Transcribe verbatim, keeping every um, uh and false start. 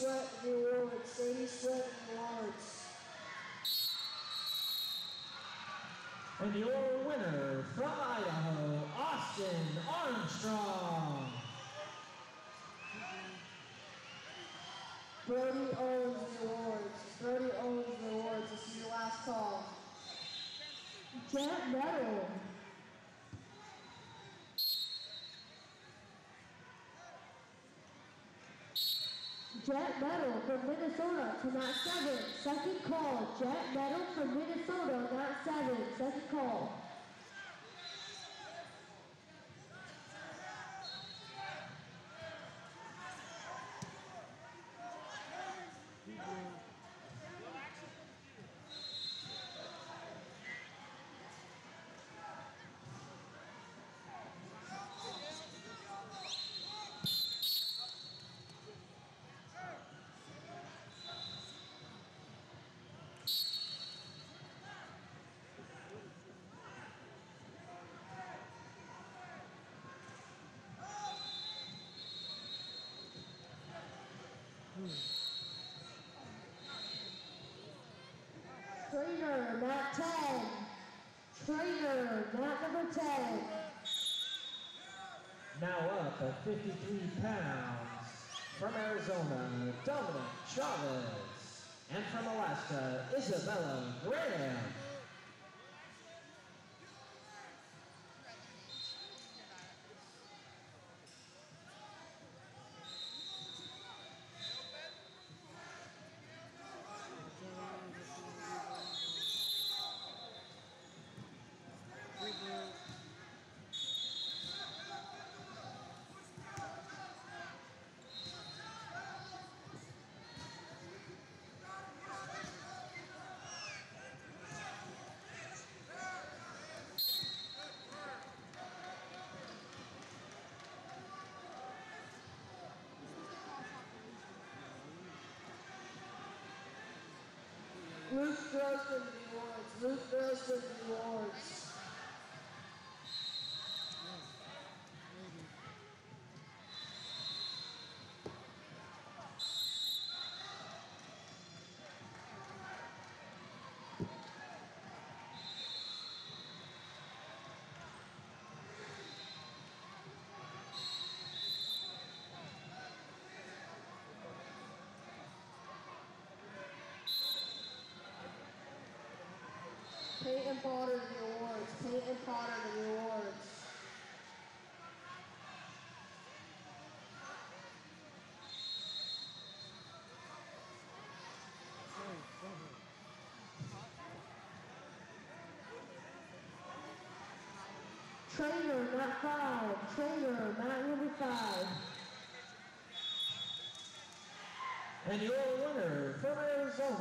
Sweat the awards. Sadie Sweat the awards. And your winner from Idaho, Austin Armstrong. Brody owns the awards. Brody owns the awards. This is your last call. Jet medal. Jet medal from Minnesota to Mat seven. Second call. Jet medal from Minnesota, Mat seven. Second call. Trainer, Mat ten. Trainer, Mat number ten. Now up at fifty-three pounds, from Arizona, Dominic Chavez. And from Alaska, Isabella Graham. Luke Grossman to the awards. Luke Grossman to the awards. Peyton Potter to the awards. Peyton Potter to the awards. Trainer, Mat five. Trainer, Mat number five. And your winner from Arizona,